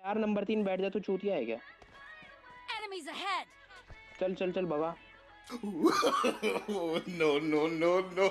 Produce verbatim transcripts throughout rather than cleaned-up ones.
यार नंबर तीन बैठ जा, तू चूतिया है क्या? चल चल चल भगा। No no no no.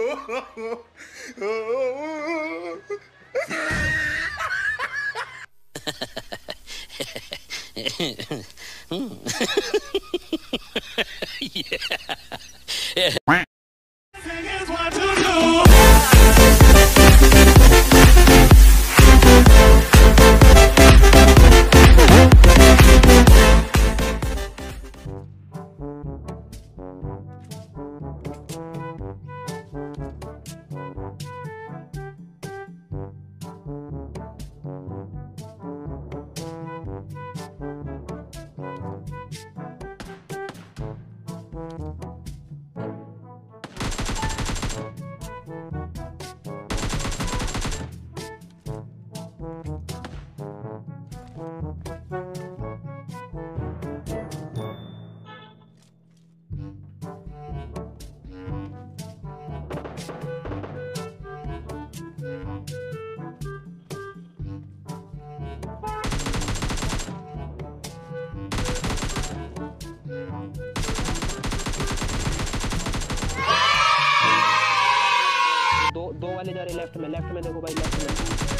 दो दो वाले जा रहे लेफ्ट में, लेफ्ट में देखो भाई, लेफ्ट में।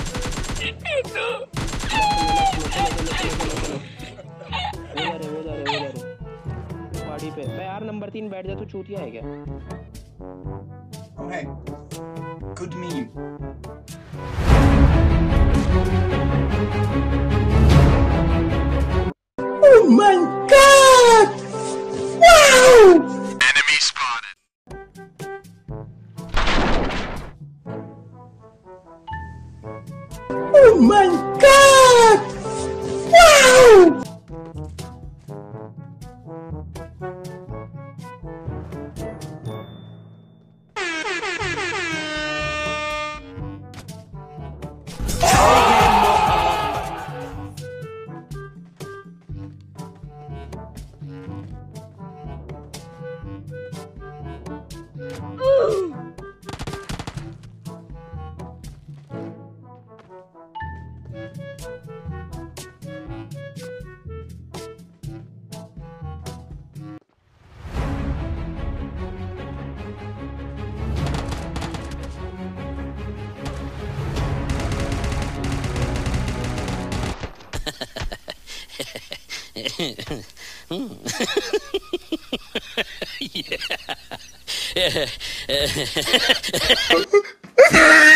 वो जा रहे वो जा रहे वो जा रहे पहाड़ी पे। मैं यार नंबर तीन बैठ जा, तू चूतिया है क्या? Oh hey, good meme. Oh my god! Wow! Enemy spotted. Oh my god! Wow! Yeah.